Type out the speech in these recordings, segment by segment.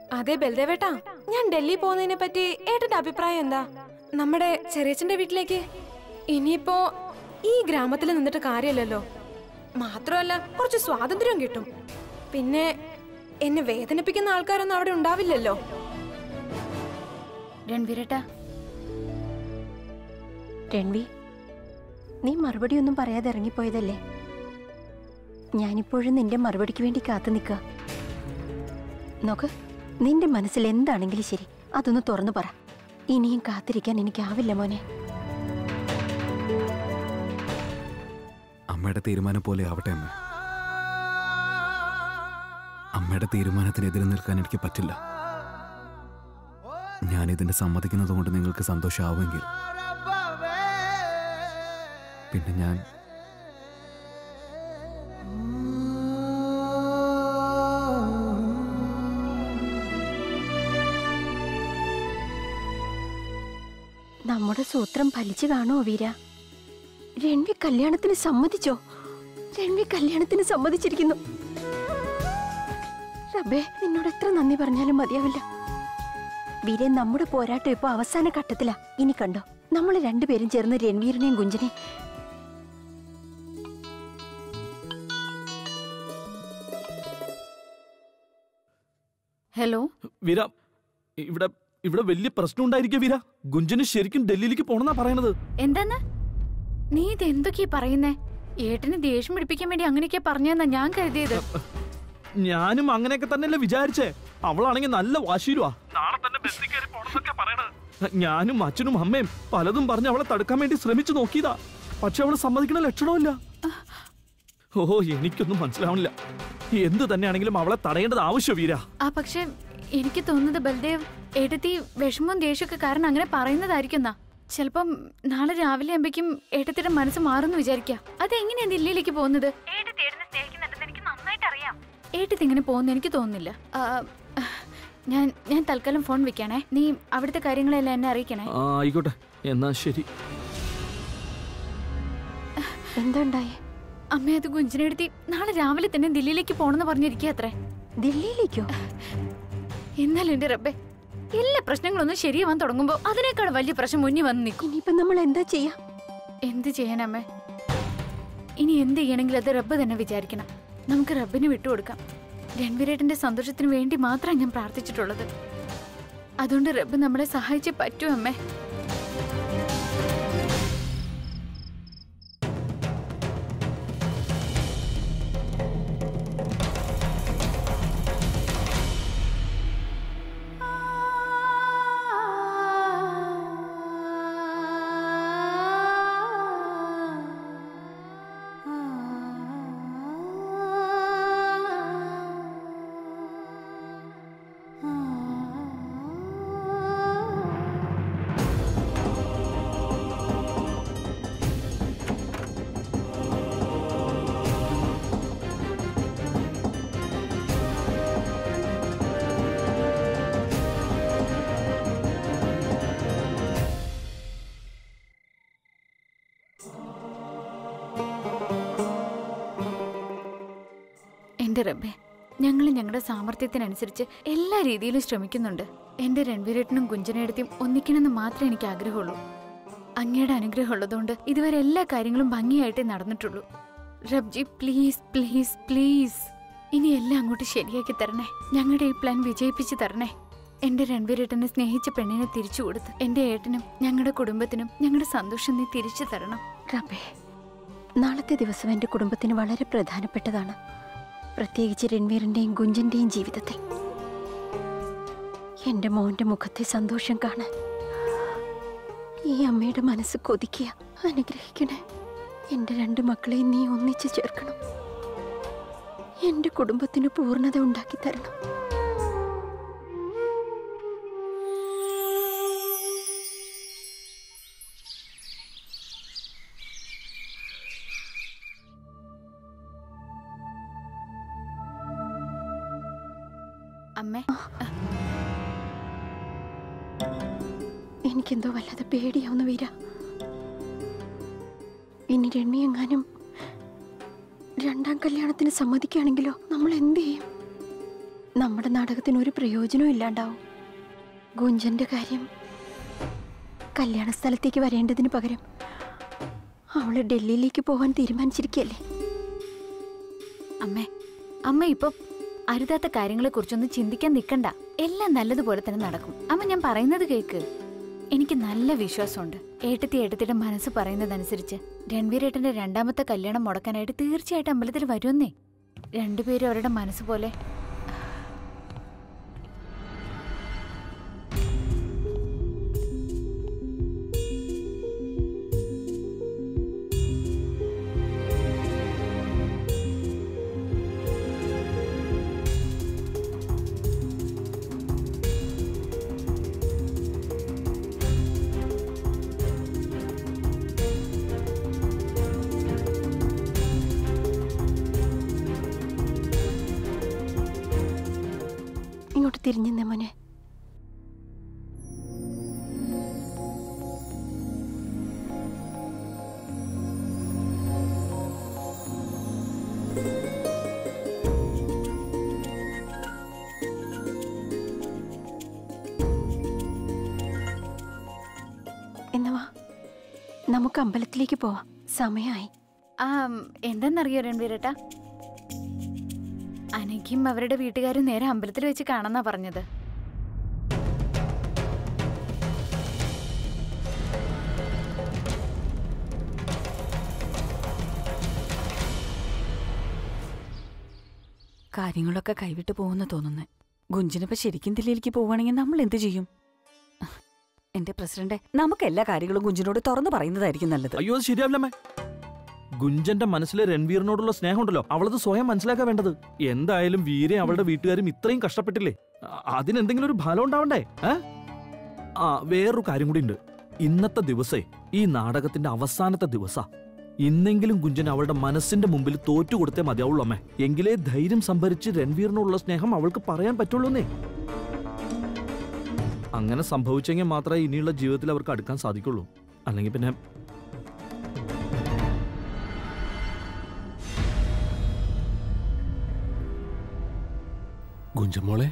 അതെ ബൽദേവേട്ടാ, ഞാൻ ഡൽഹി പോകുന്നതിനെ പറ്റി ഏട്ടന്റെ അഭിപ്രായം എന്താ? നമ്മുടെ ചെറിയച്ഛന്റെ വീട്ടിലേക്ക്. ഇനിയിപ്പോ ഈ ഗ്രാമത്തിൽ നിന്നിട്ട് കാര്യമില്ലല്ലോ. മാത്രമല്ല കുറച്ച് സ്വാതന്ത്ര്യം കിട്ടും. പിന്നെ എന്നെ വേദനിപ്പിക്കുന്ന ആൾക്കാരൊന്നും അവിടെ ഉണ്ടാവില്ലല്ലോ. രൺവീരേട്ടാ, രൺവി, നീ മറുപടി ഒന്നും പറയാതെ ഇറങ്ങിപ്പോയതല്ലേ? ഞാനിപ്പോഴും നിന്റെ മറുപടിക്ക് വേണ്ടി കാത്തു നിൽക്കുക. നോക്ക്, നിന്റെ മനസ്സിൽ എന്താണെങ്കിലും ശരി, അതൊന്ന് തുറന്നു പറ. ഇനിയും കാത്തിരിക്കാൻ എനിക്കാവില്ല മോനെ. അമ്മയുടെ തീരുമാനം പോലെ ആവട്ടെ അമ്മ. അമ്മയുടെ തീരുമാനത്തിനെതിരെ നിൽക്കാൻ എനിക്ക് പറ്റില്ല. ഞാനിതിനെ സമ്മതിക്കുന്നത് കൊണ്ട് നിങ്ങൾക്ക് സന്തോഷമാവുമെങ്കിൽ പിന്നെ ഞാൻ നമ്മുടെ സൂത്രം ഫലിച്ചു കാണുമോ വീര? രൺവി കല്യാണത്തിന് സമ്മതിച്ചോ? രൺവി കല്യാണത്തിന് സമ്മതിച്ചിരിക്കുന്നു. റബ്ബേ, നിന്നോട് എത്ര നന്ദി പറഞ്ഞാലും മതിയാവില്ല. വീരെ, നമ്മുടെ പോരാട്ടം ഇപ്പൊ അവസാന ഘട്ടത്തിലാ. ഇനി കണ്ടോ, നമ്മൾ രണ്ടുപേരും ചേർന്ന് രൺവീറിനെയും ഗുഞ്ചനെയും. ഹലോ വീര, ഇവിടെ ഇവിടെ വലിയ പ്രശ്നം ഉണ്ടായിരിക്കും വീര. ഗുഞ്ചന് ശരിക്കും ഡൽഹിയിലേക്ക് പോണെന്നാ പറയണത്. എന്താന്ന്? നീ ഇത് എന്തൊക്കെയാ പറയുന്നേ? ഏട്ടന് ദേഷ്യം പിടിപ്പിക്കാൻ വേണ്ടി അങ്ങനെയൊക്കെ പറഞ്ഞെന്നാ ഞാൻ കരുതിയത്. ഞാനും അങ്ങനെയൊക്കെ തന്നെയല്ലേ വിചാരിച്ചേ. അവളാണെങ്കിൽ നല്ല വാശിയിലുവാ. നാളെ തന്നെ ബസ്സിൽ കയറി പോണെന്നൊക്കെ പറയണത്. ഞാനും അച്ഛനും അമ്മയും പലതും പറഞ്ഞ് അവളെ തടുക്കാൻ വേണ്ടി ശ്രമിച്ചു നോക്കിയതാ. പക്ഷെ അവള് സമ്മതിക്കണ ലക്ഷണമില്ല. ഓഹോ, എനിക്കൊന്നും മനസ്സിലാവണില്ല. എന്ത് തന്നെയാണെങ്കിലും അവളെ തടയേണ്ടത് ആവശ്യം വീര. പക്ഷെ എനിക്ക് തോന്നുന്നത് ബൽദേവ് ഏട്ടത്തി വിഷമവും ദേഷ്യമൊക്കെ കാരണം അങ്ങനെ പറയുന്നതായിരിക്കും. ചിലപ്പം നാളെ രാവിലെ ആകുമ്പോഴേക്കും ഏട്ടത്തിയുടെ മനസ്സ് മാറുന്നു വിചാരിക്കാം. അതെങ്ങനെയാ ദില്ലിയിലേക്ക് പോകുന്നത്? ഏട്ടത്തി ഇങ്ങനെ പോകുന്നു എനിക്ക് തോന്നുന്നില്ല. ഞാൻ തൽക്കാലം ഫോൺ വെക്കാണേ. നീ അവിടുത്തെ കാര്യങ്ങളെല്ലാം എന്നെ അറിയിക്കണേ. ആയിക്കോട്ടെ, എന്നാ ശരി. എന്തുണ്ടായേ? അമ്മ അത് ഗുഞ്ചനെടുത്തി നാളെ രാവിലെ തന്നെ ദില്ലിയിലേക്ക് പോണെന്ന് പറഞ്ഞിരിക്കുക അത്രേ. ദില്ലിയിലേക്കോ? എന്നാലും എന്റെ റബ്ബേ, എല്ലാ പ്രശ്നങ്ങളൊന്നും ശരിയാവാൻ തുടങ്ങുമ്പോ അതിനേക്കാൾ വലിയ പ്രശ്നം മുന്നിൽ വന്ന് നിൽക്കും. ഇനിയിപ്പോ നമ്മൾ എന്താ ചെയ്യാ? എന്ത് ചെയ്യാനമ്മേ? ഇനി എന്ത് ചെയ്യണമെങ്കിൽ അത് റബ്ബ് തന്നെ വിചാരിക്കണം. നമുക്ക് റബ്ബിന് വിട്ടുകൊടുക്കാം. രൺവീരേട്ടന്റെ സന്തോഷത്തിന് വേണ്ടി മാത്രമാണ് ഞാൻ പ്രാർത്ഥിച്ചിട്ടുള്ളത്. അതുകൊണ്ട് റബ്ബ് നമ്മളെ സഹായിച്ചേ പറ്റൂ അമ്മേ. എന്റെ റബ്ബേ, ഞങ്ങൾ ഞങ്ങളുടെ സാമർത്ഥ്യത്തിനനുസരിച്ച് എല്ലാ രീതിയിലും ശ്രമിക്കുന്നുണ്ട്. എന്റെ രൺവീരേട്ടനും ഗുഞ്ചനേടത്തിയും ഒന്നിക്കണമെന്ന് മാത്രമേ എനിക്ക് ആഗ്രഹമുള്ളൂ. അങ്ങയുടെ അനുഗ്രഹം ഉള്ളതുകൊണ്ട് ഇതുവരെ എല്ലാ കാര്യങ്ങളും ഭംഗിയായിട്ടേ നടന്നിട്ടുള്ളൂ. റബ്ജി, പ്ലീസ് പ്ലീസ് പ്ലീസ്, ഇനി എല്ലാം അങ്ങോട്ട് ശരിയാക്കി തരണേ. ഞങ്ങളുടെ ഈ പ്ലാൻ വിജയിപ്പിച്ച് തരണേ. എന്റെ രൺവീരേട്ടനെ സ്നേഹിച്ച പെണ്ണിനെ തിരിച്ചു കൊടുത്ത് എന്റെ ഏട്ടനും ഞങ്ങളുടെ കുടുംബത്തിനും ഞങ്ങളുടെ സന്തോഷം നീ തിരിച്ചു തരണം. റബ്ബേ, നാളത്തെ ദിവസം എന്റെ കുടുംബത്തിന് വളരെ പ്രധാനപ്പെട്ടതാണ്. പ്രത്യേകിച്ച് രൺവീറിന്റെയും ഗുഞ്ചന്റെയും ജീവിതത്തിൽ. എന്റെ മോന്റെ മുഖത്തെ സന്തോഷം കാണാൻ ഈ അമ്മയുടെ മനസ്സ് കൊതിക്കുക. അനുഗ്രഹിക്കണേ. എന്റെ രണ്ട് മക്കളെയും നീ ഒന്നിച്ചു ചേർക്കണം. എന്റെ കുടുംബത്തിന് പൂർണ്ണത ഉണ്ടാക്കി തരണം. അമ്മേ, എനിക്കെന്തോ വല്ലാതെ പേടിയാവുന്നു വീര. ഇനി രൺവി എങ്ങാനും രണ്ടാം കല്യാണത്തിന് സമ്മതിക്കുകയാണെങ്കിലോ? നമ്മൾ എന്ത് ചെയ്യും? നമ്മുടെ നാടകത്തിന് ഒരു പ്രയോജനവും ഇല്ലാണ്ടാവും. ഗുഞ്ചന്റെ കാര്യം കല്യാണ സ്ഥലത്തേക്ക് വരേണ്ടതിന് പകരം അവള് ഡൽഹിയിലേക്ക് പോവാൻ തീരുമാനിച്ചിരിക്കല്ലേ. അമ്മ ഇപ്പൊ അരുതാത്ത കാര്യങ്ങളെ കുറിച്ചൊന്നും ചിന്തിക്കാൻ നിൽക്കണ്ട. എല്ലാം നല്ലതുപോലെ തന്നെ നടക്കും. അമ്മ ഞാൻ പറയുന്നത് കേക്ക്. എനിക്ക് നല്ല വിശ്വാസമുണ്ട്. ഏട്ടത്തിയുടെ മനസ്സ് പറയുന്നതനുസരിച്ച് രൺവീരേട്ടന്റെ രണ്ടാമത്തെ കല്യാണം മുടക്കാനായിട്ട് തീർച്ചയായിട്ടും അമ്പലത്തിൽ വരുമെന്നേ. രണ്ടുപേരും അവരുടെ മനസ്സ് പോലെ. ഇങ്ങോട്ട് തിരിഞ്ഞെന്നേ മോനെ. എന്നവാ നമുക്ക് അമ്പലത്തിലേക്ക് പോവാം. സമയമായി. എന്താന്നറിയോ രൺവീരേട്ടാ, അനഘയും അവരുടെ വീട്ടുകാരും നേരെ അമ്പലത്തിൽ വെച്ച് കാണാന്നാ പറഞ്ഞത്. കാര്യങ്ങളൊക്കെ കൈവിട്ട് പോകുന്ന തോന്നുന്നു. ഗുഞ്ചിനിപ്പോ ശരിക്കും ദില്ലിയിലേക്ക് പോവുകയാണെങ്കിൽ നമ്മൾ എന്ത് ചെയ്യും? എന്റെ പ്രസിഡന്റ്, നമുക്ക് എല്ലാ കാര്യങ്ങളും ഗുഞ്ചിനോട് തുറന്നു പറയുന്നതായിരിക്കും നല്ലത്. അയ്യോ അത് ശരിയാവില്ലമ്മേ. ഗുഞ്ചന്റെ മനസ്സിലെ രൺവീറിനോടുള്ള സ്നേഹമുണ്ടല്ലോ, അവളത് സ്വയം മനസ്സിലാക്കാൻ വേണ്ടത്. എന്തായാലും വീരെ അവളുടെ വീട്ടുകാരും ഇത്രയും കഷ്ടപ്പെട്ടില്ലേ, അതിനെന്തെങ്കിലും ഒരു ഫലം ഉണ്ടാവണ്ടേ? വേറൊരു കാര്യം കൂടി ഉണ്ട്. ഇന്നത്തെ ദിവസേ ഈ നാടകത്തിന്റെ അവസാനത്തെ ദിവസാ. ഇന്നെങ്കിലും ഗുഞ്ചൻ അവളുടെ മനസ്സിന്റെ മുമ്പിൽ തോറ്റുകൊടുത്തേ മതിയാവുള്ളൂ അമ്മേ. എങ്കിലേ ധൈര്യം സംഭരിച്ച് രൺവീറിനോടുള്ള സ്നേഹം അവൾക്ക് പറയാൻ പറ്റുള്ളൂന്നേ. അങ്ങനെ സംഭവിച്ചെങ്കിൽ മാത്രമേ ഇനിയുള്ള ജീവിതത്തിൽ അവർക്ക് അടുക്കാൻ സാധിക്കുള്ളൂ. അല്ലെങ്കിൽ പിന്നെ ഗുഞ്ചമോളെ,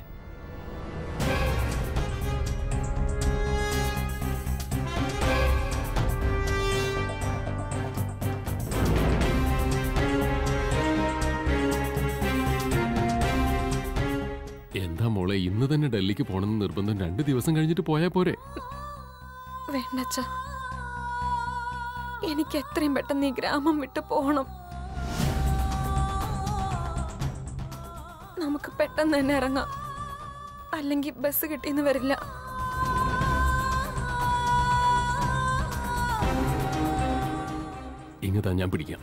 എന്താ മോളെ, ഇന്ന് തന്നെ ഡൽഹിക്ക് പോണെന്ന് നിർബന്ധം? 2 ദിവസം കഴിഞ്ഞിട്ട് പോയാ പോരെ? വേണ്ടച്ച, എനിക്ക് എത്രയും പെട്ടെന്ന് ഈ ഗ്രാമം വിട്ടു പോകണം. നമുക്ക് പെട്ടെന്ന് തന്നെ ഇറങ്ങാം, അല്ലെങ്കിൽ ബസ് കിട്ടിയെന്ന് വരില്ല. ഇങ്ങതാ ഞാൻ പിടിക്കാം.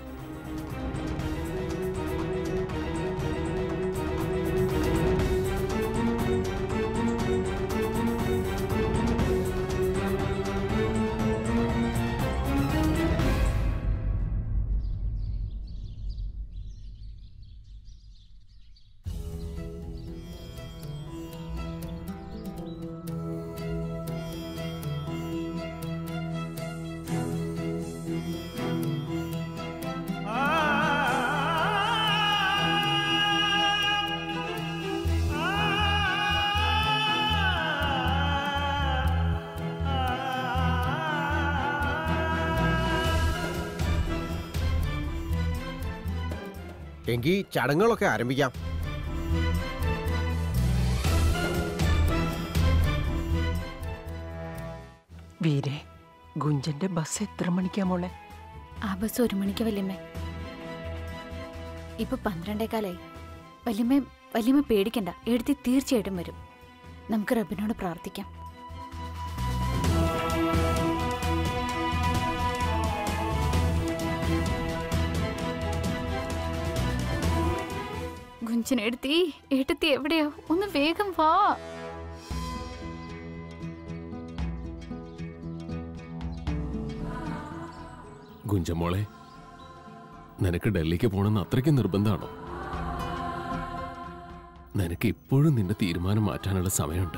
എങ്കിൽ ചടങ്ങുകളൊക്കെ ആരംഭിക്കാം. വീരെ, ഗുഞ്ചന്റെ ബസ് എത്ര മണിക്കാ മോളെ? ആ ബസ് 1 മണിക്ക് വല്യമ്മേ. ഇപ്പൊ 12:15. വല്യമ്മ പേടിക്കണ്ട, എഴുതി തീർച്ചയായിട്ടും വരും. നമുക്ക് റബ്ബിനോട് പ്രാർത്ഥിക്കാം. ഏട്ടത്തി എവിടെയോ? ഒന്ന് വേഗം വാ. ഗുഞ്ചമോളെ, നിനക്ക് ഡൽഹിക്ക് പോണെന്ന് അത്രയ്ക്ക് നിർബന്ധമാണോ? നിനക്ക് ഇപ്പോഴും നിന്റെ തീരുമാനം മാറ്റാനുള്ള സമയമുണ്ട്.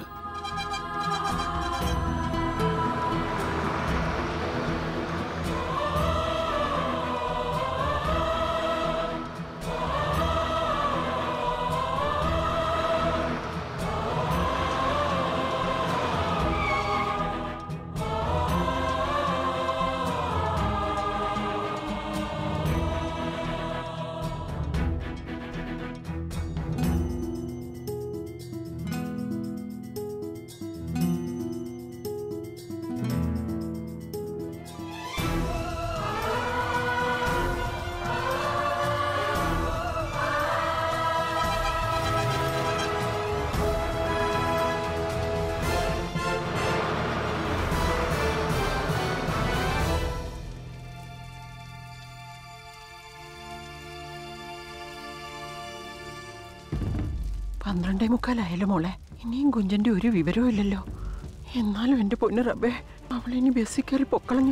12:45 മോളെ. ഇനിയും കുഞ്ചന്റെ ഒരു വിവരവും ഇല്ലല്ലോ. എന്നാലും എന്റെ പൊന്നു റബ്ബേ, അവളിനി ബസ്സിൽ കയറി പൊക്കളഞ്ഞു.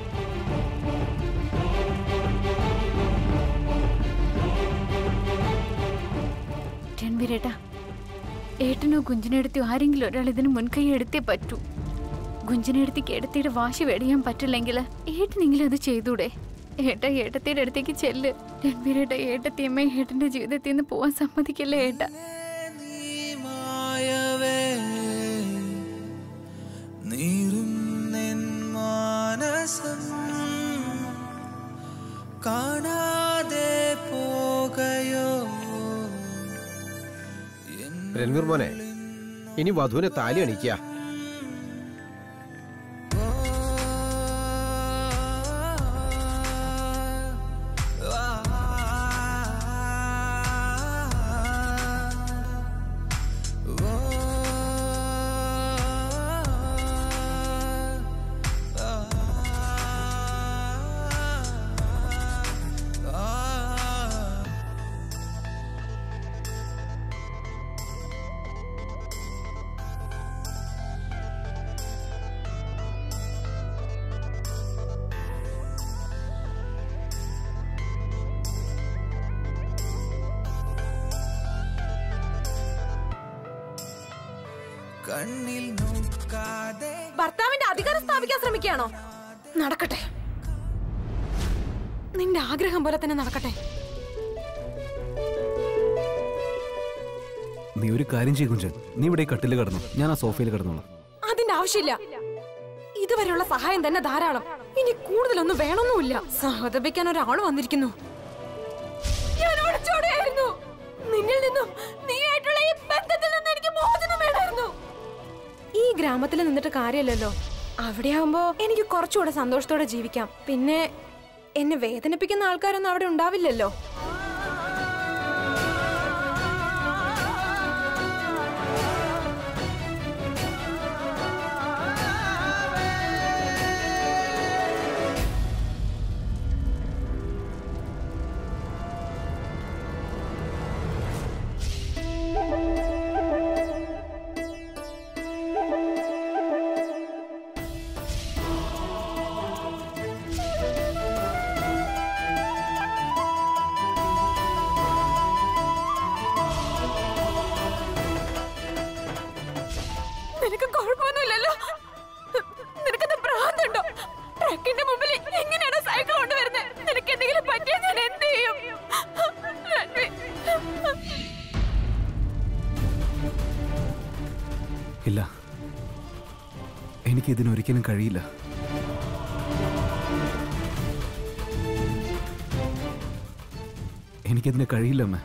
രൺവീരേട്ടാ, ഏട്ടനോ കുഞ്ചിനെടുത്തിയോ ആരെങ്കിലും ഒരാൾ ഇതിന് മുൻകൈ എടുത്തേ പറ്റൂ. കുഞ്ചിനെടുത്തേക്ക് ഏട്ടത്തിയുടെ വാശി വെടിയാൻ പറ്റില്ലെങ്കിൽ ഏട്ടനെങ്കിലും അത് ചെയ്തൂടെ? ഏട്ടാ ഏട്ടത്തിയുടെ അടുത്തേക്ക് ചെല്ല്. രൺവീരേട്ട ഏട്ടത്തിയമ്മ ഏട്ടന്റെ ജീവിതത്തിൽ നിന്ന് പോവാൻ സമ്മതിക്കല്ലേ ഏട്ട. രൺവീർ മോനെ, ഇനി വധുവിനെ താലി അണിക്കുക. ഭർത്താവിന്റെ അധികാരം സ്ഥാപിക്കാൻ ശ്രമിക്കുകയാണോ? നടക്കട്ടെ, നിന്റെ ആഗ്രഹം പോലെ തന്നെ നടക്കട്ടെ. നീ ഒരു കാര്യം ചെയ്യും കുഞ്ചൻ, നീ ഇവിടെ കട്ടിൽ കിടന്നു, ഞാൻ ആ സോഫയിൽ കിടന്നോളാം. അതിന്റെ ആവശ്യമില്ല. ഇതുവരെയുള്ള സഹായം തന്നെ ധാരാളം. ഇനി കൂടുതലൊന്നും വേണമെന്നുമില്ല. സഹതപിക്കാൻ ഒരാൾ വന്നിരിക്കുന്നു. ഞാൻ ഒളിച്ചോടുകയായിരുന്നു. നിന്നിൽ നിന്നും നീയായിട്ടുള്ള ഈ ബന്ധത്തിൽ നിന്ന് എനിക്ക് മോചനം വേണമായിരുന്നു. ഈ ഗ്രാമത്തിൽ നിന്നിട്ട് കാര്യമില്ലല്ലോ. അവിടെയാവുമ്പോ എനിക്ക് കുറച്ചുകൂടെ സന്തോഷത്തോടെ ജീവിക്കാം. പിന്നെ എന്നെ വേദനിപ്പിക്കുന്ന ആൾക്കാരൊന്നും അവിടെ ഉണ്ടാവില്ലല്ലോ. നിനക്ക് കുഴപ്പമൊന്നുമില്ലല്ലോ? നിനക്കത് ഭ്രാന്തുണ്ടോ? ട്രക്കിന്റെ മുമ്പിൽ എങ്ങനെയാണ് സൈക്കിൾ കൊണ്ടുവരുന്നത്? നിനക്ക് എന്തെങ്കിലും പറ്റിയാൽ ഞാൻ എന്ത് ചെയ്യും? ഇല്ല, എനിക്ക് ഇതിനൊരിക്കലും കഴിയില്ല. എനിക്കതിന് കഴിയില്ല അമ്മ.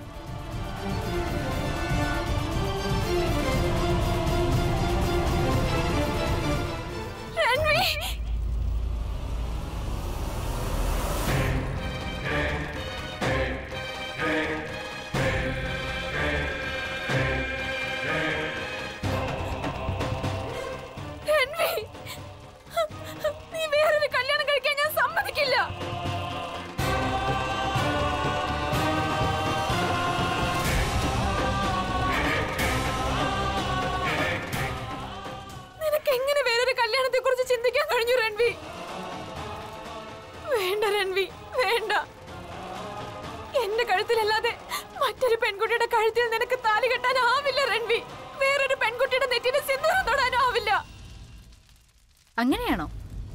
എന്റെ കഴുത്തിലല്ലാതെ മറ്റൊരു പെൺകുട്ടിയുടെ കഴുത്തിൽ നിനക്ക് താലി കെട്ടാനാവില്ല രൺവി. വേറൊരു പെൺകുട്ടിയുടെ നെറ്റിന് സിന്ദൂരം തൊടാനാവില്ല. അങ്ങനെയാണോ?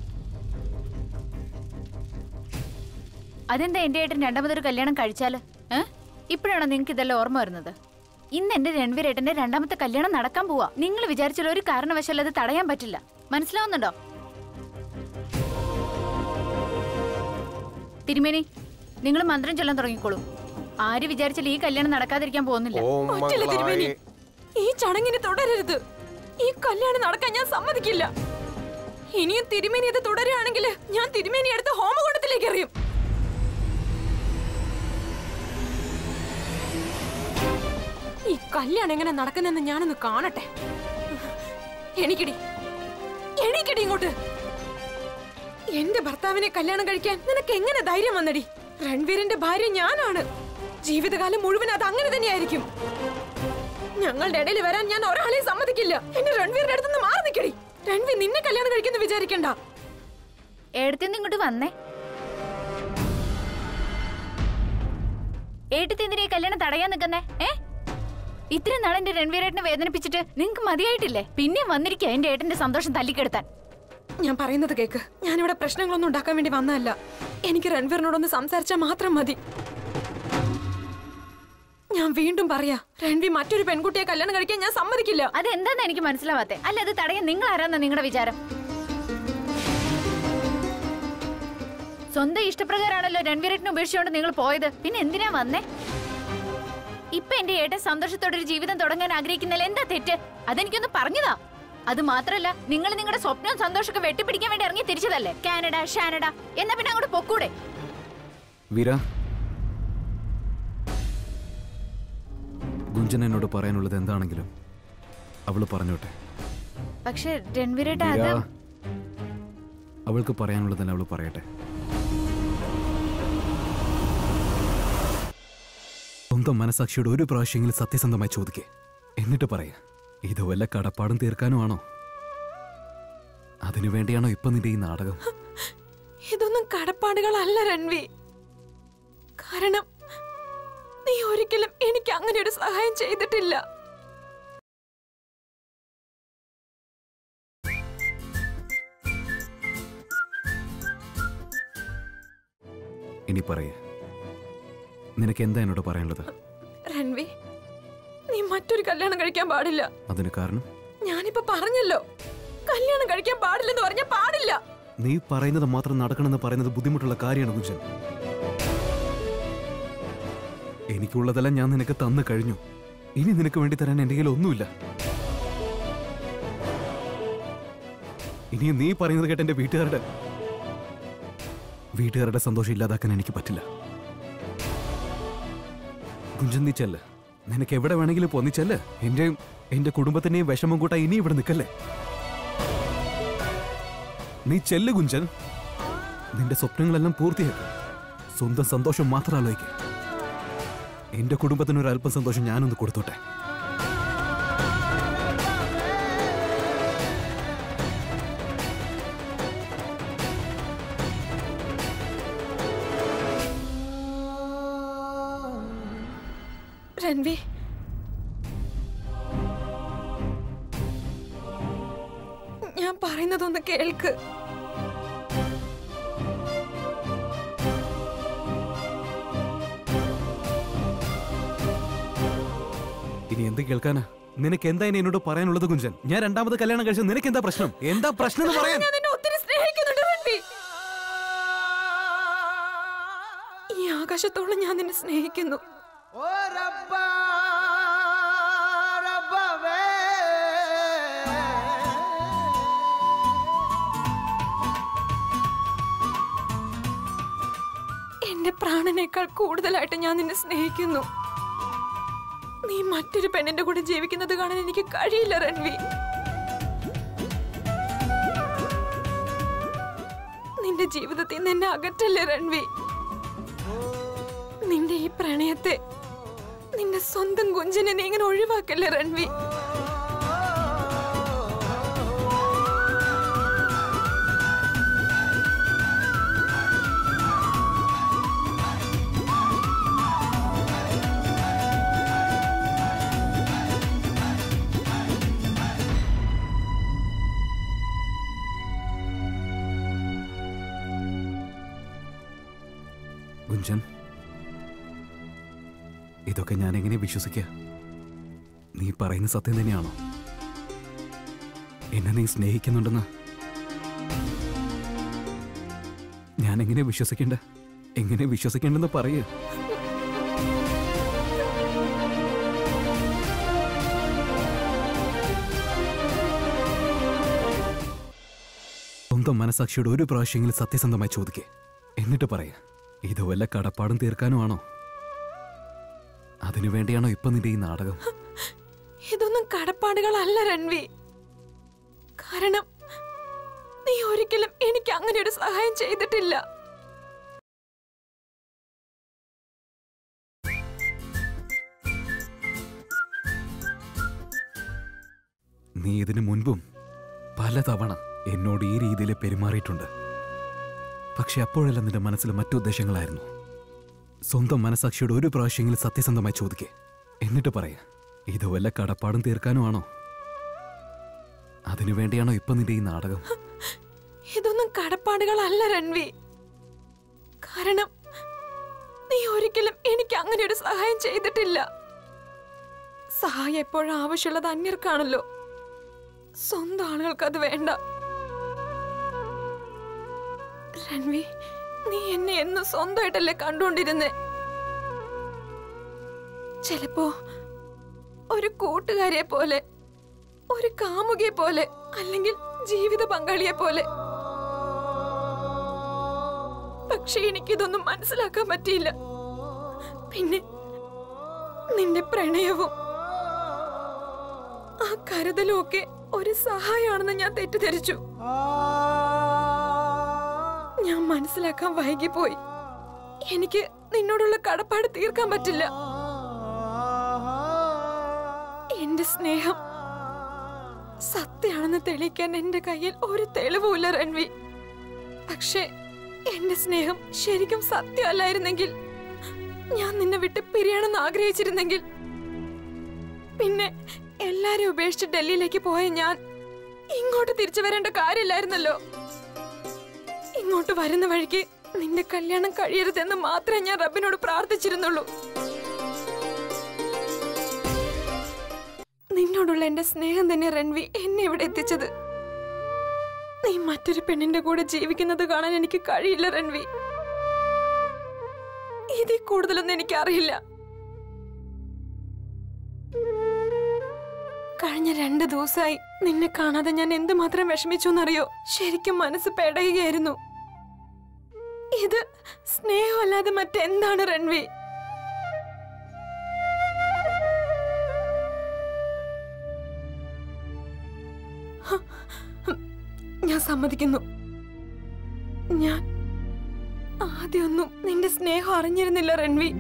അതെന്താ എന്റെ ഏട്ടൻ രണ്ടാമതൊരു കല്യാണം കഴിച്ചാല്? ഇപ്പോഴാണോ നിങ്ങൾക്ക് ഇതെല്ലാം ഓർമ്മ വരുന്നത്? ഇന്ന് എന്റെ രൺവീരേട്ടന്റെ രണ്ടാമത്തെ കല്യാണം നടക്കാൻ പോവാ. നിങ്ങൾ വിചാരിച്ചാൽ ഒരു കാരണവശാലും അത് തടയാൻ പറ്റില്ല. മനസ്സിലാവുന്നുണ്ടോ? തിരുമേനി, നിങ്ങൾ മന്ത്രം ചൊല്ലാൻ തുടങ്ങിക്കോളൂ. ആര് വിചാരിച്ചാൽ ഈ കല്യാണം നടക്കാതിരിക്കാൻ പോകുന്നില്ല. ഈ ചടങ്ങിന് തുടരരുത്. ഈ കല്യാണം നടക്കാൻ ഞാൻ സമ്മതിക്കില്ല. ഇനിയും തിരുമേനി ഇത് തുടരുകയാണെങ്കിൽ ഞാൻ തിരുമേനി എടുത്ത് ഹോമകുണ്ടത്തിലേക്ക് എറിയും. ഈ കല്യാണം എങ്ങനെ നടക്കുന്നെന്ന് ഞാനൊന്ന് കാണട്ടെ. എണീക്കടി, എണീക്കടി ഇങ്ങോട്ട്. എന്റെ ഭർത്താവിനെ കല്യാണം കഴിക്കാൻ നിനക്ക് എങ്ങനെ ധൈര്യം വന്നടി? രൺവീറിന്റെ ഭാര്യ ഞാനാണ്. ജീവിതകാലം മുഴുവൻ അത് അങ്ങനെ തന്നെയായിരിക്കും. ഞങ്ങളുടെ ഇടയിൽ വരാൻ ഞാൻ ഒരാളെയും സമ്മതിക്കില്ല. എന്റെ രൺവീറിന്റെ അടുത്തുനിന്ന് മാറി നിൽക്കടി. രൺവീർ നിന്നെ കല്യാണം കഴിക്കുന്നു വിചാരിക്കണ്ട. എടുത്തുനിന്ന് ഇങ്ങോട്ട് വന്നേ. ഏട്ടത്തി എന്തിനാ ഈ കല്യാണം തടയാൻ നിൽക്കുന്നേ? ഇത്രയും നാളെ എന്റെ രൺവീരേട്ടനെ വേദനിപ്പിച്ചിട്ട് നിങ്ങക്ക് മതിയായിട്ടില്ലേ? പിന്നെ വന്നിരിക്കുക എന്റെ ഏട്ടന്റെ സന്തോഷം തല്ലിക്കെടുത്താൻ. ഞാൻ പറയുന്നത് കേക്ക്. ഞാനിവിടെ പ്രശ്നങ്ങളൊന്നും ഉണ്ടാക്കാൻ വേണ്ടി വന്നതല്ല. എനിക്ക് രൺവീറിനോടൊന്ന് സംസാരിച്ചാൽ മാത്രം മതി. ഞാൻ വീണ്ടും പറയാ, രൺവീർ മറ്റൊരു പെൺകുട്ടിയെ കല്യാണം കഴിക്കാൻ ഞാൻ സമ്മതിക്കില്ല. അതെന്താന്ന് എനിക്ക് മനസ്സിലാവാത്തെ. അല്ല, അത് തടയാൻ നിങ്ങൾ ആരാന്ന നിങ്ങളുടെ വിചാരം? സ്വന്തം ഇഷ്ടപ്രകാരമാണല്ലോ രൺവീരേട്ടനെ ഉപേക്ഷിച്ചുകൊണ്ട് നിങ്ങൾ പോയത്. പിന്നെ എന്തിനാ വന്നേ? ഇപ്പൊ എന്റെ ഏട്ടൻ സന്തോഷത്തോടെ ഒരു ജീവിതം തുടങ്ങാൻ ആഗ്രഹിക്കുന്നതിൽ എന്താ തെറ്റ്? അതെനിക്കൊന്ന് പറഞ്ഞതാ. അത് മാത്രല്ല, നിങ്ങൾ നിങ്ങളുടെ സ്വപ്നവും സന്തോഷമൊക്കെ വെട്ടിപ്പിടിക്കാൻ വേണ്ടി ഇറങ്ങി തിരിച്ചതല്ലേ? കാനഡ, ഷാനഡ. എന്നാ പിന്നെ അങ്ങോട്ട് പൊക്കൂടെ? വീര, ഗുഞ്ചൻ എന്നോട് പറയാനുള്ളത് എന്താണെങ്കിലും അവള് പറഞ്ഞോട്ടെ. പക്ഷെ രൺവീരേട്ട, അവൾക്ക് പറയാനുള്ളതല്ല അവള് പറയട്ടെ. സ്വന്തം മനസാക്ഷിയോട് ഒരു പ്രാവശ്യമെങ്കിലും സത്യസന്ധമായി ചോദിക്കേ, എന്നിട്ട് പറയാ. ഇത് വല്ല കടപ്പാടും തീർക്കാനും ആണോ? അതിനു വേണ്ടിയാണോ ഇപ്പൊ നിന്റെ ഈ നാടകം? ഇതൊന്നും കടപ്പാടുകളല്ല രൺവി. കാരണം നീ ഒരിക്കലും എനിക്ക് അങ്ങനെ ഒരു സഹായം ചെയ്തിട്ടില്ല. ഇനി പറയേ, നിനക്ക് എന്താ എന്നോട് പറയാനുള്ളത്? രൺവി, നീ മറ്റൊരു കല്യാണം കഴിക്കാൻ പാടില്ല. അതിന് കാരണം? ഞാനിപ്പോ പറഞ്ഞല്ലോ, കല്യാണം കഴിക്കാൻ പാടില്ലെന്ന് പറഞ്ഞാ പാടില്ല. നീ പറയുന്നത് മാത്രം നടക്കണമെന്ന് പറയുന്നത് ബുദ്ധിമുട്ടുള്ള കാര്യമാണ് ഗുഞ്ചൻ. എനിക്കുള്ളതെല്ലാം ഞാൻ നിനക്ക് തന്നു കഴിഞ്ഞു. ഇനി നിനക്ക് വേണ്ടി തരാൻ എന്റെ കയ്യിൽ ഒന്നുമില്ല. ഇനി നീ പറയുന്നത് കേട്ട് എന്റെ വീട്ടുകാരുടെ സന്തോഷം ഇല്ലാതാക്കാൻ എനിക്ക് പറ്റില്ല. ഗുഞ്ചൻ, നീ ചെല്ല്. നിനക്ക് എവിടെ വേണമെങ്കിലും പോന്നിച്ചല്ലേ. എന്റെ കുടുംബത്തിന്റെയും വിഷമം കൂട്ടാ ഇനി ഇവിടെ നിൽക്കല്ലേ. നീ ചെല്ല് ഗുഞ്ചൻ. നിന്റെ സ്വപ്നങ്ങളെല്ലാം പൂർത്തിയാക്കും. സ്വന്തം സന്തോഷം മാത്രം ആലോചിക്കുക. എന്റെ കുടുംബത്തിന് ഒരു അല്പം സന്തോഷം ഞാനൊന്ന് കൊടുത്തോട്ടെ. രൺവി, ഞാൻ പറയുന്നതൊന്ന് കേൾക്ക്. ഇനി എന്ത് കേൾക്കാനാ? നിനക്ക് എന്താ ഇനി എന്നോട് പറയാനുള്ളത് ഗുഞ്ചൻ? ഞാൻ രണ്ടാമത് കല്യാണം കഴിച്ച നിനക്ക് എന്താ പ്രശ്നം? എന്താ പ്രശ്നം എന്ന് പറയാൻ? ഞാൻ നിന്നെ ഒത്തിരി സ്നേഹിക്കുന്നുണ്ട് രൺവി. ഈ ആകാശത്തോളം ഞാൻ നിന്നെ സ്നേഹിക്കുന്നു. എന്റെ പ്രാണനേക്കാൾ കൂടുതലായിട്ട് ഞാൻ നിന്നെ സ്നേഹിക്കുന്നു. നീ മറ്റൊരു പെണ്ണിന്റെ കൂടെ ജീവിക്കുന്നത് കാണാൻ എനിക്ക് കഴിയില്ല രൺവി. നിന്റെ ജീവിതത്തിൽ നിന്ന് എന്നെ അകറ്റല്ലേ രൺവി. നിന്റെ ഈ പ്രണയത്തെ, നിന്റെ സ്വന്തം ഗുഞ്ചനെ നീ ഇങ്ങനെ ഒഴിവാക്കല്ലേ രൺവി. ഗുഞ്ചൻ, ഇതൊക്കെ ഞാൻ എങ്ങനെ വിശ്വസിക്കുക? നീ പറയുന്ന സത്യം തന്നെയാണോ? എന്നെ നീ സ്നേഹിക്കുന്നുണ്ടെന്ന് ഞാൻ എങ്ങനെ വിശ്വസിക്കേണ്ടെന്ന് പറയേ. സ്വന്തം മനസാക്ഷിയോട് ഒരു പ്രാവശ്യമെങ്കിലും സത്യസന്ധമായി ചോദിക്കേ, എന്നിട്ട് പറയാ. ഇത് വല്ല കടപ്പാടും തീർക്കാനും ആണോ? അതിനു വേണ്ടിയാണോ ഇപ്പൊ നിന്റെ ഈ നാടകം? ഇതൊന്നും കടപ്പാടുകളല്ല രൺവി. കാരണം നീ ഒരിക്കലും എനിക്ക് അങ്ങനെ ഒരു സഹായം ചെയ്തിട്ടില്ല. നീ ഇതിനു മുൻപും പലതവണ എന്നോട് ഈ രീതിയിൽ പെരുമാറിയിട്ടുണ്ട്. പക്ഷെ അപ്പോഴെല്ലാം നിന്റെ മനസ്സിൽ മറ്റുദ്ദേശങ്ങളായിരുന്നു. സ്വന്തം മനസാക്ഷിയോട് ഒരു പ്രാവശ്യമെങ്കിലും സത്യസന്ധമായി ചോദിക്കേ, എന്നിട്ട് പറയാ ഇത് വല്ല കടപ്പാടും തീർക്കാനും ആണോ? അതിനു വേണ്ടിയാണോ ഇപ്പൊ നിന്റെ ഈ നാടകം? ഇതൊന്നും കടപ്പാടുകളല്ല രൺവി. കാരണം നീ ഒരിക്കലും എനിക്ക് അങ്ങനെ ഒരു സഹായം ചെയ്തിട്ടില്ല. സഹായം എപ്പോഴും ആവശ്യമുള്ളത് അന്യർക്കാണല്ലോ, സ്വന്തം ആളുകൾക്ക് അത് വേണ്ട. രൺവി, നീ എന്നെ എന്നും സ്വന്തമായിട്ടല്ലേ കണ്ടുകൊണ്ടിരുന്നേ? ചിലപ്പോ ഒരു കൂട്ടുകാരിയെ പോലെ, ഒരു കാമുകിയെ പോലെ, അല്ലെങ്കിൽ ജീവിത പങ്കാളിയെ പോലെ. പക്ഷെ എനിക്കിതൊന്നും മനസ്സിലാക്കാൻ പറ്റിയില്ല. പിന്നെ നിന്റെ പ്രണയവും ആ കരുതലും ഒക്കെ ഒരു സഹായമാണെന്ന് ഞാൻ തെറ്റിദ്ധരിച്ചു. ഞാൻ മനസ്സിലാക്കാൻ വൈകിപ്പോയി. എനിക്ക് നിന്നോടുള്ള കടപ്പാട് തീർക്കാൻ പറ്റില്ല. എന്റെ സ്നേഹം സത്യമാണെന്ന് തെളിയിക്കാൻ എന്റെ കയ്യിൽ ഒരു തെളിവുമില്ല രൺവി. പക്ഷേ എന്റെ സ്നേഹം ശരിക്കും സത്യമല്ലായിരുന്നെങ്കിൽ, ഞാൻ നിന്നെ വിട്ട് പിരിയണമെന്ന് ആഗ്രഹിച്ചിരുന്നെങ്കിൽ, പിന്നെ എല്ലാരും ഉപേക്ഷിച്ച് ഡൽഹിയിലേക്ക് പോയ ഞാൻ ഇങ്ങോട്ട് തിരിച്ചു വരേണ്ട കാര്യമില്ലായിരുന്നല്ലോ. ഇങ്ങോട്ട് വരുന്ന വഴിക്ക് നിന്റെ കല്യാണം കഴിയരുതെന്ന് മാത്രമേ ഞാൻ റബ്ബിനോട് പ്രാർത്ഥിച്ചിരുന്നുള്ളൂ. നിന്നോടുള്ള എന്റെ സ്നേഹം തന്നെ രൺവി എന്നെ ഇവിടെ എത്തിച്ചത്. നീ മറ്റൊരു പെണ്ണിന്റെ കൂടെ ജീവിക്കുന്നത് കാണാൻ എനിക്ക് കഴിയില്ല രൺവി. ഇതിൽ കൂടുതലൊന്നും എനിക്കറിയില്ല. കഴിഞ്ഞ 2 ദിവസമായി നിന്നെ കാണാതെ ഞാൻ എന്തുമാത്രം വിഷമിച്ചു എന്നറിയോ? ശരിക്കും മനസ്സ് പെടയുകയായിരുന്നു. ഇത് സ്നേഹമല്ലാതെ മറ്റെന്താണ് രൺവി? ഞാൻ സമ്മതിക്കുന്നു, ഞാൻ ആദ്യമൊന്നും നിന്റെ സ്നേഹം അറിഞ്ഞിരുന്നില്ല രൺവി.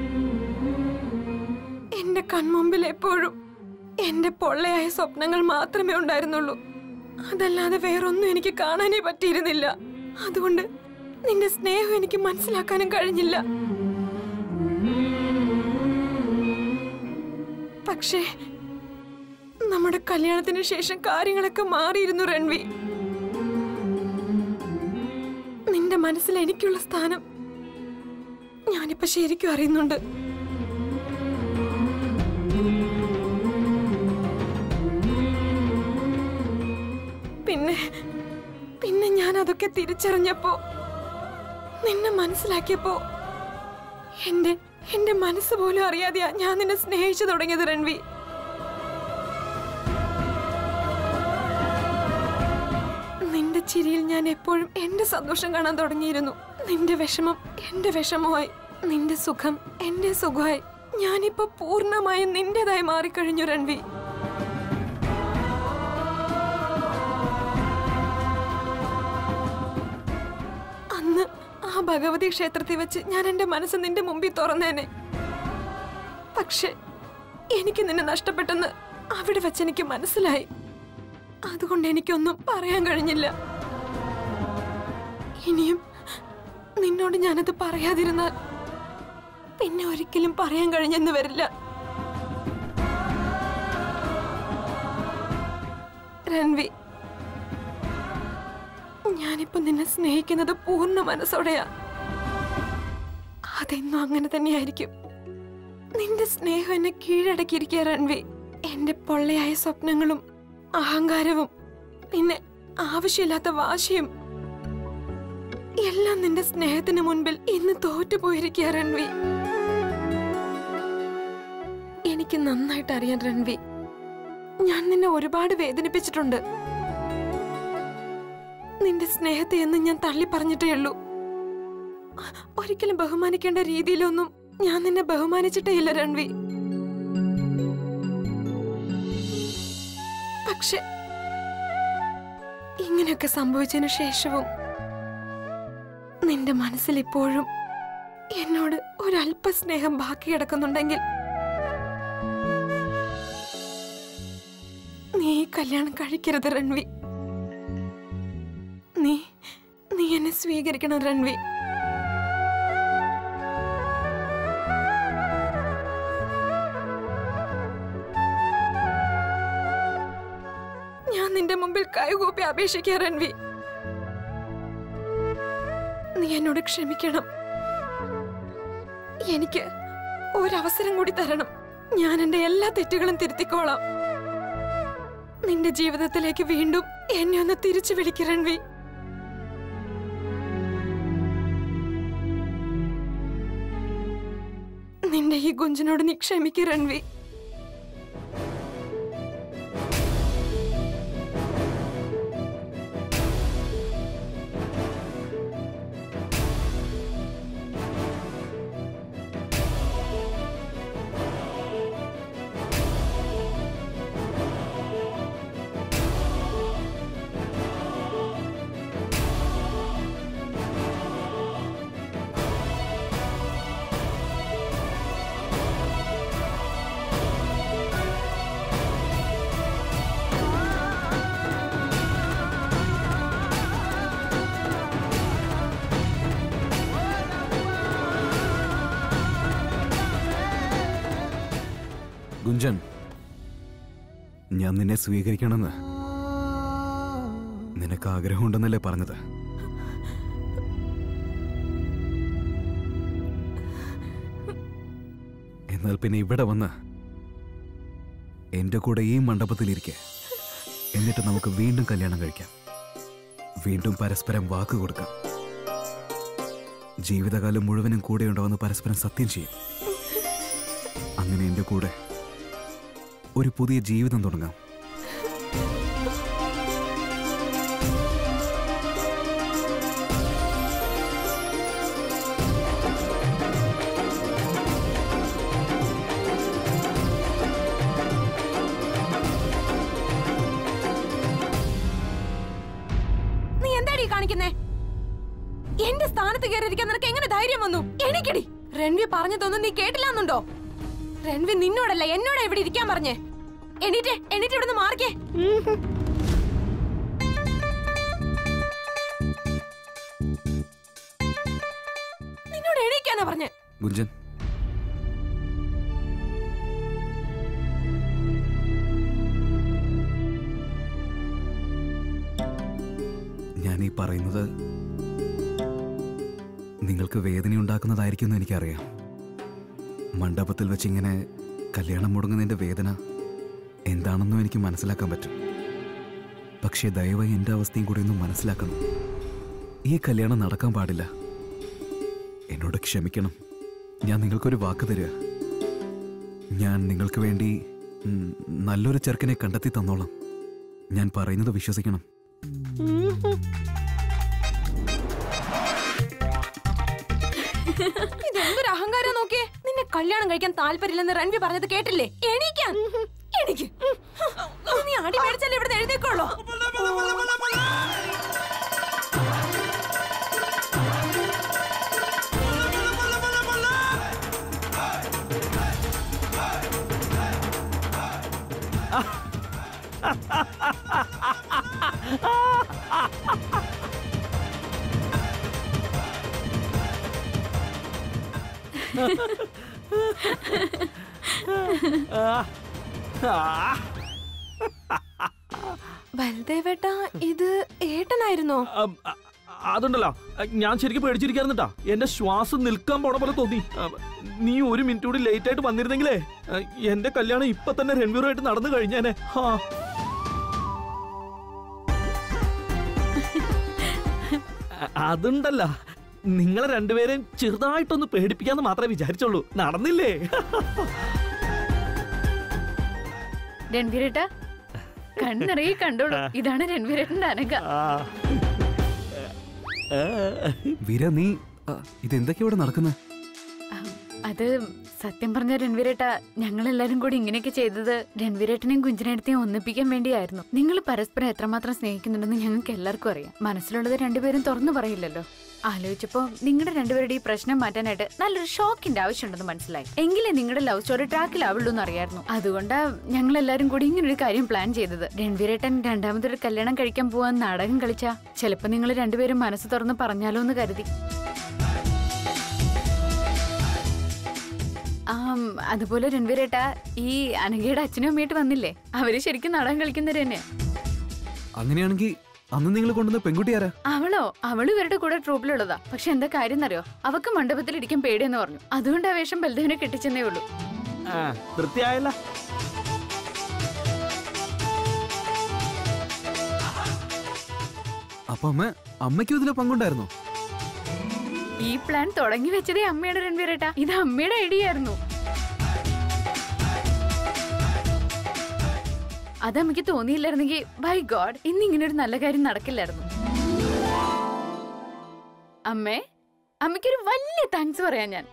എന്റെ കൺമുമ്പിൽ എപ്പോഴും എന്റെ പൊള്ളയായ സ്വപ്നങ്ങൾ മാത്രമേ ഉണ്ടായിരുന്നുള്ളൂ. അതല്ലാതെ വേറൊന്നും എനിക്ക് കാണാനേ പറ്റിയിരുന്നില്ല. അതുകൊണ്ട് നിന്റെ സ്നേഹം എനിക്ക് മനസ്സിലാക്കാനും കഴിഞ്ഞില്ല. പക്ഷേ നമ്മുടെ കല്യാണത്തിന് ശേഷം കാര്യങ്ങളൊക്കെ മാറിയിരുന്നു രൺവി. നിന്റെ മനസ്സിൽ എനിക്കുള്ള സ്ഥാനം ഞാനിപ്പോ ശരിക്കും അറിയുന്നുണ്ട്. പിന്നെ ഞാൻ അതൊക്കെ തിരിച്ചറിഞ്ഞപ്പോ, നിന്നെ മനസ്സിലാക്കിയപ്പോ എന്റെ മനസ്സ് പോലും അറിയാതെയാ ഞാൻ നിന്നെ സ്നേഹിച്ചു തുടങ്ങിയത് രൺവി. നിന്റെ ചിരിയിൽ ഞാൻ എപ്പോഴും എന്റെ സന്തോഷം കാണാൻ തുടങ്ങിയിരുന്നു. നിന്റെ വിഷമം എന്റെ വിഷമമായി, നിന്റെ സുഖം എന്റെ സുഖമായി. ഞാനിപ്പോ പൂർണ്ണമായും നിന്റേതായി മാറിക്കഴിഞ്ഞു രൺവി. അന്ന് ആ ഭഗവതി ക്ഷേത്രത്തിൽ വെച്ച് ഞാൻ എന്റെ മനസ്സ് നിന്റെ മുമ്പിൽ തുറന്നേനെ. പക്ഷെ എനിക്ക് നിന്നെ നഷ്ടപ്പെട്ടെന്ന് അവിടെ വെച്ച് എനിക്ക് മനസ്സിലായി. അതുകൊണ്ട് എനിക്കൊന്നും പറയാൻ കഴിഞ്ഞില്ല. ഇനിയും നിന്നോട് ഞാനത് പറയാതിരുന്നാൽ പിന്നെ ഒരിക്കലും പറയാൻ കഴിഞ്ഞെന്ന് വരില്ല രൺവി. ഞാനിപ്പോ നിന്നെ സ്നേഹിക്കുന്നത് പൂർണ്ണ മനസ്സോടെയാ. അതെന്നും അങ്ങനെ തന്നെയായിരിക്കും. നിന്റെ സ്നേഹം എന്നെ കീഴടക്കിയിരിക്കുക രൺവി. എന്റെ പൊള്ളയായ സ്വപ്നങ്ങളും അഹങ്കാരവും പിന്നെ ആവശ്യമില്ലാത്ത വാശിയും എല്ലാം നിന്റെ സ്നേഹത്തിന് മുൻപിൽ ഇന്ന് തോറ്റുപോയിരിക്കുക രൺവി. എനിക്ക് നന്നായിട്ട് അറിയാൻ രൺവി, ഞാൻ നിന്നെ ഒരുപാട് വേദനിപ്പിച്ചിട്ടുണ്ട്. നിന്റെ സ്നേഹത്തെ എന്ന് ഞാൻ തള്ളി പറഞ്ഞിട്ടേ ഉള്ളൂ. ഒരിക്കലും ബഹുമാനിക്കേണ്ട രീതിയിലൊന്നും ഞാൻ നിന്നെ ബഹുമാനിച്ചിട്ടേ ഇല്ല രൺവി. പക്ഷെ ഇങ്ങനെയൊക്കെ സംഭവിച്ചതിനു ശേഷവും നിന്റെ മനസ്സിൽ ഇപ്പോഴും എന്നോട് ഒരല്പ സ്നേഹം ബാക്കി കിടക്കുന്നുണ്ടെങ്കിൽ നീ കല്യാണം കഴിക്കരുത് രൺവി. നീ എന്നെ സ്വീകരിക്കണം രൺവി. ഞാൻ നിന്റെ മുമ്പിൽ കൈകൂപ്പി അപേക്ഷിക്കാം രൺവി. നീ എന്നോട് ക്ഷമിക്കണം. എനിക്ക് ഒരവസരം കൂടി തരണം. ഞാൻ എന്റെ എല്ലാ തെറ്റുകളും തിരുത്തിക്കോളാം. നിന്റെ ജീവിതത്തിലേക്ക് വീണ്ടും എന്നെ ഒന്ന് തിരിച്ചു വിളിക്ക് രൺവി. നിന്റെ ഈ ഗുഞ്ചനോട് നീ ക്ഷമിക്ക് രൺവി. ഗുഞ്ചൻ, ഞാൻ നിന്നെ സ്വീകരിക്കണമെന്ന് നിനക്ക് ആഗ്രഹമുണ്ടെന്നല്ലേ പറഞ്ഞത്? എന്നാൽ പിന്നെ ഇവിടെ വന്ന് എന്റെ കൂടെ ഈ മണ്ഡപത്തിലിരിക്കെ, എന്നിട്ട് നമുക്ക് വീണ്ടും കല്യാണം കഴിക്കാം. വീണ്ടും പരസ്പരം വാക്ക് കൊടുക്കാം. ജീവിതകാലം മുഴുവനും കൂടെ ഉണ്ടാവുന്ന പരസ്പരം സത്യം ചെയ്യും. അങ്ങനെ എന്റെ കൂടെ ഒരു പുതിയ ജീവിതം തുടങ്ങാം. നീ എന്താടി കാണിക്കുന്നേ? എന്റെ സ്ഥാനത്ത് കയറിയിരിക്കാൻ നിനക്ക് എങ്ങനെ ധൈര്യം വന്നു? എണീക്കടി. രൺവി പറഞ്ഞതൊന്നും നീ കേട്ടില്ലാന്നുണ്ടോ? രൺവി നിന്നോടല്ല എന്നോടാ ഇവിടെ ഇരിക്കാൻ പറഞ്ഞേ. എണീറ്റ് ഇവിടുന്ന് മാറിക്കേ. നിന്നോട് എണീക്കാനാ പറഞ്ഞേ. ഗുഞ്ചൻ, ഞാൻ ഈ പറയുന്നത് നിങ്ങൾക്ക് വേദനയുണ്ടാക്കുന്നതായിരിക്കുമെന്ന് എനിക്കറിയാം. മണ്ഡപത്തിൽ വെച്ചിങ്ങനെ കല്യാണം മുടങ്ങുന്നതിൻ്റെ വേദന എന്താണെന്നും എനിക്ക് മനസ്സിലാക്കാൻ പറ്റും. പക്ഷേ ദയവായി എൻ്റെ അവസ്ഥയും കൂടി ഒന്ന് മനസ്സിലാക്കണം. ഈ കല്യാണം നടക്കാൻ പാടില്ല. എന്നോട് ക്ഷമിക്കണം. ഞാൻ നിങ്ങൾക്കൊരു വാക്ക് തരിക. ഞാൻ നിങ്ങൾക്ക് വേണ്ടി നല്ലൊരു ചെറുക്കനെ കണ്ടെത്തി തന്നോളാം. ഞാൻ പറയുന്നത് വിശ്വസിക്കണം. ഇതെന്തൊരു അഹങ്കാരം നോക്കിയേ. നിന്നെ കല്യാണം കഴിക്കാൻ താല്പര്യമില്ലെന്ന് രൺവി പറഞ്ഞത് കേട്ടില്ലേ? എണീക്കാൻ. എണീക്ക്. നീ അടി മേടിച്ചാലേ ഇവിടെ എഴുന്നേക്കുള്ളൂ. ബൽദേവേട്ടാ, ഇത് ഏട്ടനായിരുന്നോ? അതുണ്ടല്ലോ, ഞാൻ ശരിക്കും പേടിച്ചിരിക്കാറുണ്ടാ. എന്റെ ശ്വാസം നിൽക്കാൻ പോണ പോലെ തോന്നി. നീ ഒരു മിനിറ്റ് കൂടി ലേറ്റ് ആയിട്ട് വന്നിരുന്നെങ്കിലേ എന്റെ കല്യാണം ഇപ്പൊ തന്നെ രൺവീറുമായിട്ട് നടന്നു കഴിഞ്ഞേനെ. അതുണ്ടല്ല, നിങ്ങളെ രണ്ടുപേരെയും ചെറുതായിട്ടൊന്ന് പേടിപ്പിക്കാന്ന് മാത്രമേ വിചാരിച്ചുള്ളൂ. നടന്നില്ലേ? രൺവീരേട്ടാ, കണ്ണിറങ്ങി കണ്ടോളൂ. ഇതാണ് രൺവീരേട്ടന്റെ അനഘ. വീര, നീ ഇതെന്തൊക്കെയാ ഇവിടെ നടക്കുന്നത്? അത് സത്യം പറഞ്ഞ രൺവീരേട്ടാ, ഞങ്ങളെല്ലാരും കൂടി ഇങ്ങനെയൊക്കെ ചെയ്തത് രൺവീരേട്ടനെയും കുഞ്ചിനേടത്തെയും ഒന്നിപ്പിക്കാൻ വേണ്ടിയായിരുന്നു. നിങ്ങൾ പരസ്പരം എത്രമാത്രം സ്നേഹിക്കുന്നുണ്ടെന്ന് ഞങ്ങൾക്ക് എല്ലാവർക്കും അറിയാം. മനസ്സിലുള്ളത് രണ്ടുപേരും തുറന്നു പറയില്ലല്ലോ. ആലോചിച്ചപ്പോ നിങ്ങളുടെ രണ്ടുപേരുടെ ഈ പ്രശ്നം മാറ്റാനായിട്ട് നല്ലൊരു ഷോക്കിന്റെ ആവശ്യമുണ്ടെന്ന് മനസ്സിലായി. എങ്കിലേ നിങ്ങളുടെ ലവ് സ്റ്റോറി ട്രാക്കിലാവുള്ളൂ എന്ന് അറിയായിരുന്നു. അതുകൊണ്ടാ ഞങ്ങൾ എല്ലാരും കൂടി ഇങ്ങനൊരു കാര്യം പ്ലാൻ ചെയ്തത്. രൺവീരേട്ടൻ രണ്ടാമതൊരു കല്യാണം കഴിക്കാൻ പോവാൻ നാടകം കളിച്ചാ ചിലപ്പോ നിങ്ങൾ രണ്ടുപേരും മനസ്സ് തുറന്ന് പറഞ്ഞാലോ എന്ന് കരുതി. അതുപോലെ രൺവീരേട്ടാ, ഈ അനഘയുടെ അച്ഛനും അമ്മയായിട്ട് വന്നില്ലേ, അവര് ശരിക്കും നാടകം കളിക്കുന്നവര് തന്നെ. അങ്ങനെയാണെങ്കിൽ അന്ന് നിങ്ങൾ കൊണ്ടുവന്ന പെൺകുട്ടിയാരാ? അവള് ഇവരുടെ കൂടെ ട്രൂപ്പിലുള്ളതാ. പക്ഷെ എന്താ കാര്യം എന്നറിയോ, അവക്ക് മണ്ഡപത്തിൽ ഇരിക്കാൻ പേടിയെന്ന് പറഞ്ഞു. അതുകൊണ്ട് ആ വേഷം ബൽദേവിനെ കെട്ടിച്ചെന്നേ ഉള്ളൂ. അപ്പൊ അമ്മയ്ക്കും ഇതിലെ പങ്കുണ്ടായിരുന്നോ? ഈ പ്ലാൻ തുടങ്ങി വെച്ചതേ അമ്മയുടെ രൺവീരേട്ടാ. ഇത് അമ്മയുടെ ഐഡിയ ആയിരുന്നു. അത് അമ്മയ്ക്ക് തോന്നിയില്ലായിരുന്നെങ്കിൽ ബൈ ഗോഡ് ഇന്ന് ഇങ്ങനെ ഒരു നല്ല കാര്യം നടക്കില്ലായിരുന്നു. അമ്മയ്ക്കൊരു വലിയ താങ്ക്സ് പറയാൻ ഞാൻ.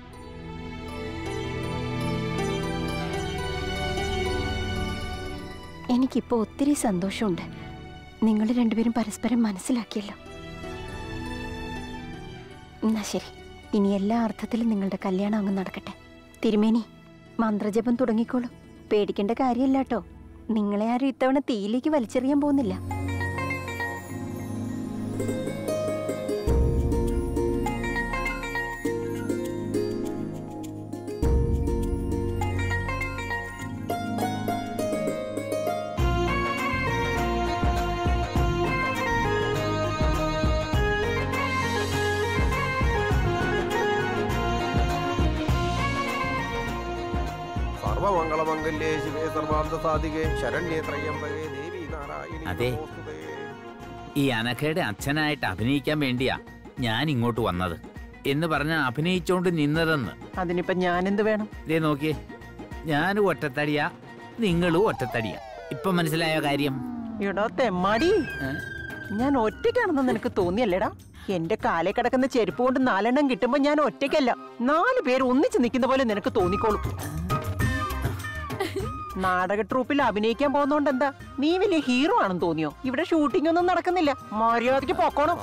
എനിക്കിപ്പോ ഒത്തിരി സന്തോഷമുണ്ട്. നിങ്ങൾ രണ്ടുപേരും പരസ്പരം മനസ്സിലാക്കിയല്ലോ. എന്നാ ശരി, ഇനി എല്ലാ അർത്ഥത്തിലും നിങ്ങളുടെ കല്യാണം അങ്ങ് നടക്കട്ടെ. തിരുമേനി, മന്ത്രജപം തുടങ്ങിക്കോളൂ. പേടിക്കേണ്ട കാര്യമില്ല കേട്ടോ. നിങ്ങളെ ആരും ഇത്തവണ തീയിലേക്ക് വലിച്ചെറിയാൻ പോകുന്നില്ല. അതെ, ഈ അനഘയുടെ അച്ഛനായിട്ട് അഭിനയിക്കാൻ വേണ്ടിയാ ഞാൻ ഇങ്ങോട്ട് വന്നത് എന്ന് പറഞ്ഞ അഭിനയിച്ചോണ്ട് നിന്നതെന്ന്. അതിനിപ്പോ ഞാൻ എന്ത് വേണം? ഇതേ നോക്കിയേ, ഞാനും ഒറ്റത്തടിയാ, നിങ്ങളും ഒറ്റത്തടിയാ. ഇപ്പൊ മനസ്സിലായ കാര്യം? എടോ തെമ്മാടി, ഞാൻ ഒറ്റയ്ക്കാണെന്ന് നിനക്ക് തോന്നിയല്ലേടാ? എന്റെ കാലേ കിടക്കുന്ന ചെരുപ്പ് കൊണ്ട് 4 എണ്ണം കിട്ടുമ്പോ ഞാൻ ഒറ്റയ്ക്കല്ല, 4 പേര് ഒന്നിച്ച് നിൽക്കുന്ന പോലെ നിനക്ക് തോന്നിക്കോളും. നാടക ട്രൂപ്പിൽ അഭിനയിക്കാൻ പോകുന്നോണ്ട് എന്താ നീ വലിയ ഹീറോ ആണെന്ന് തോന്നിയോ? ഇവിടെ ഷൂട്ടിംഗ് ഒന്നും നടക്കുന്നില്ല, മര്യാദയ്ക്ക് പോക്കോണം.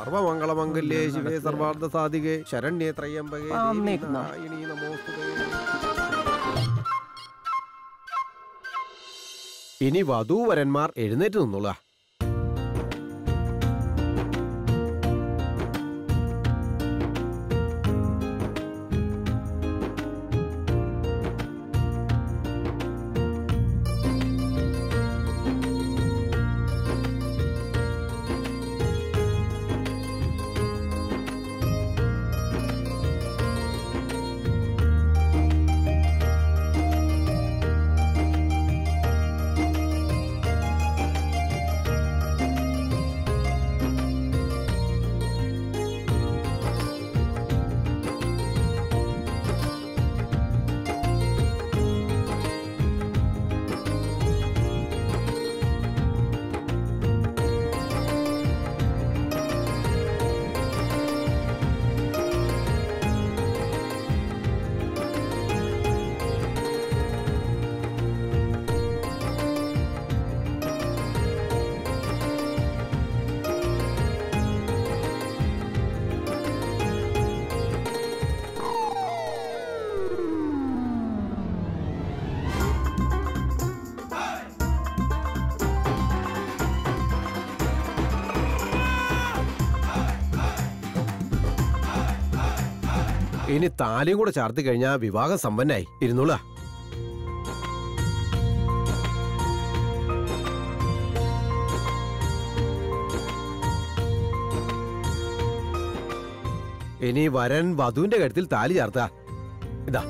ഇനി വധൂവരന്മാർ എഴുന്നേറ്റ് നിന്നോളാ. ഇനി താലിയും കൂടെ ചാർത്തി കഴിഞ്ഞാൽ വിവാഹം സമ്പന്നായി. ഇരുന്നോളാ. ഇനി വരൻ വധുവിന്റെ കഴുത്തിൽ താലി ചാർത്താ. ഇതാ.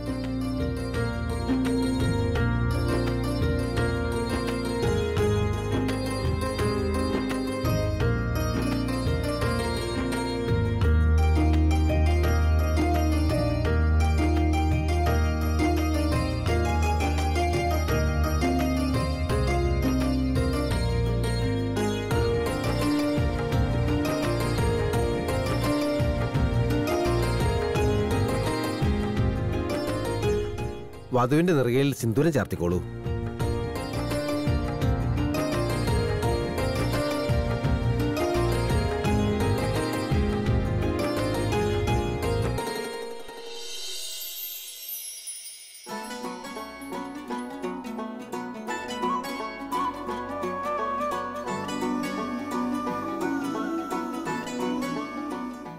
വധുവിന്റെ നെറുകയിൽ സിന്ദൂരം ചാർത്തിക്കോളൂ.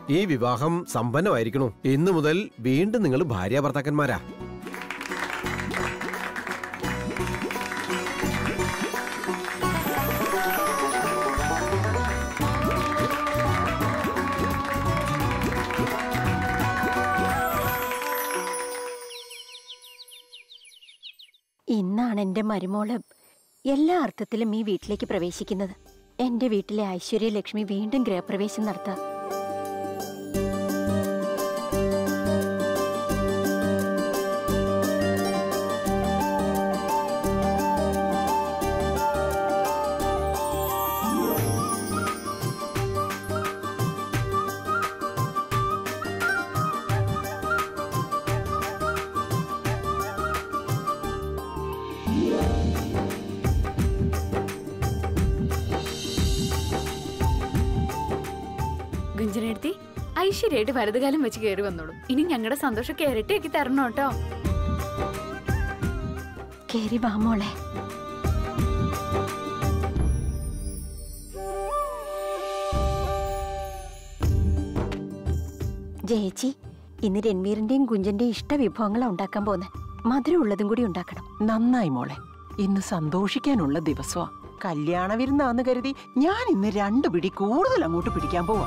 ഈ വിവാഹം സമ്പന്നമായിരിക്കണു. ഇന്നു മുതൽ വീണ്ടും നിങ്ങൾ ഭാര്യ ഭർത്താക്കന്മാരാ. ഇന്നാണ് എൻ്റെ മരുമോള് എല്ലാ അർത്ഥത്തിലും ഈ വീട്ടിലേക്ക് പ്രവേശിക്കുന്നത്. എൻ്റെ വീട്ടിലെ ഐശ്വര്യലക്ഷ്മി വീണ്ടും ഗൃഹപ്രവേശം നടത്താം. ഗുഞ്ചനെടുത്തി ഐശ്വര്യമായിട്ട് വലതുകാലം വെച്ച് കയറി വന്നോളും. ഇനി ഞങ്ങളുടെ സന്തോഷം ഇരട്ടിയാക്കി തരണം കേട്ടോ. കേറി വാ മോളെ. ജയച്ചി, ഇന്ന് രൺവീറിന്റെയും കുഞ്ചന്റെയും ഇഷ്ട വിഭവങ്ങളാണ് ഉണ്ടാക്കാൻ പോകുന്നത്. മധുരം ഉള്ളതും കൂടി ഉണ്ടാക്കണം. നന്നായി മോളെ, ഇന്ന് സന്തോഷിക്കാനുള്ള ദിവസമാ. കല്യാണ വിരുന്നാന്ന് കരുതി ഞാൻ ഇന്ന് 2 പിടി കൂടുതൽ അങ്ങോട്ട് പിടിക്കാൻ പോവാ.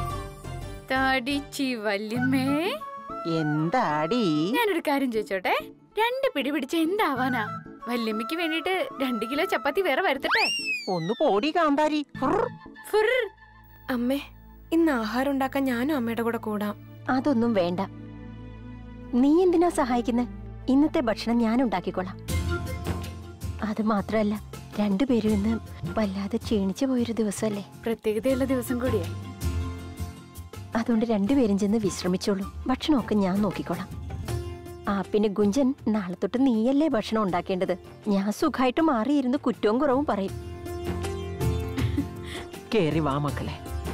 എന്താടി? ഞാനൊരു കാര്യം ചോദിച്ചോട്ടെ, 2 പിടി പിടിച്ച എന്താവാനാ? വല്യമ്മയ്ക്ക് വേണ്ടിട്ട് 2 കിലോ ചപ്പാത്തി വേറെ വരുത്തട്ടെ. ഒന്ന് പോടി കാന്താരി. അമ്മേ, ഇന്ന് ആഹാരം ഉണ്ടാക്കാൻ ഞാനും അമ്മയുടെ കൂടെ കൂടാം. അതൊന്നും വേണ്ട. നീ എന്തിനാ സഹായിക്കുന്നത്? ഇന്നത്തെ ഭക്ഷണം ഞാൻ ഉണ്ടാക്കിക്കൊള്ളാം. അത് മാത്രമല്ല, 2 പേരും ഇന്ന് വല്ലാതെ ക്ഷീണിച്ചു പോയൊരു ദിവസമല്ലേ. പ്രത്യേകതയുള്ള ദിവസം കൂടിയാ. അതുകൊണ്ട് 2 പേരും ചെന്ന് വിശ്രമിച്ചോളൂ. ഭക്ഷണമൊക്കെ ഞാൻ നോക്കിക്കോളാം. പിന്നെ ഗുഞ്ചൻ, നാളെ തൊട്ട് നീയല്ലേ ഭക്ഷണം ഉണ്ടാക്കേണ്ടത്. ഞാൻ സുഖമായിട്ട് മാറിയിരുന്ന് കുറ്റവും കുറവും പറയും. കേറി വാ മക്കളെ.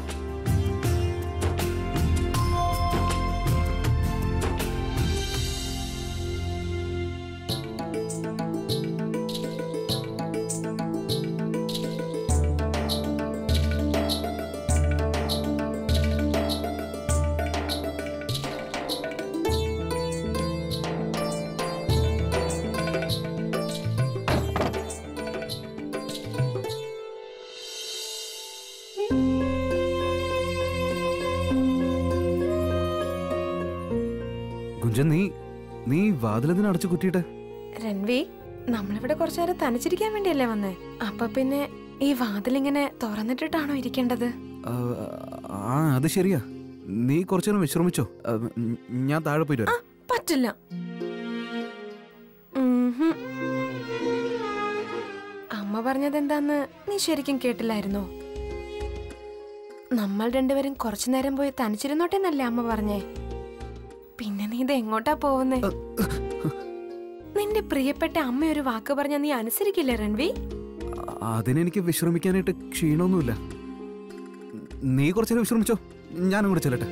കുഞ്ചൻ, നീ വാതിലെന്തിനാ അടച്ചു കുറ്റിയിട്ട്? രൺവി, നമ്മളിവിടെ കുറച്ചു നേരം തനിച്ചിരിക്കാൻ വേണ്ടിയല്ലേ വന്നേ. അപ്പൊ പിന്നെ ഈ വാതിലിങ്ങനെ തുറന്നിട്ടിട്ടാണോ ഇരിക്കേണ്ടത്? അത് ശരിയാ. നീ കുറച്ചു നേരം വിശ്രമിച്ചോ. ഞാൻ താഴെ പോയിട്ട് വരാം. പറ്റില്ല. അമ്മ പറഞ്ഞത് എന്താന്ന് നീ ശരിക്കും കേട്ടില്ലായിരുന്നോ? നമ്മൾ 2 പേരും കുറച്ചു നേരം പോയി തനിച്ചിരുന്നോട്ടെന്നല്ലേ അമ്മ പറഞ്ഞേ. പിന്നെ നീ ഇത് എങ്ങോട്ടാ പോകുന്നേ? നിന്റെ പ്രിയപ്പെട്ട അമ്മ ഒരു വാക്ക് പറഞ്ഞ നീ അനുസരിക്കില്ലേ രൺവി? അതിനെനിക്ക് വിശ്രമിക്കാനായിട്ട് ക്ഷീണമൊന്നുമില്ല. നീ കുറച്ചേരം വിശ്രമിച്ചോ, ഞാനും കൂടെ ചെല്ലട്ടെ.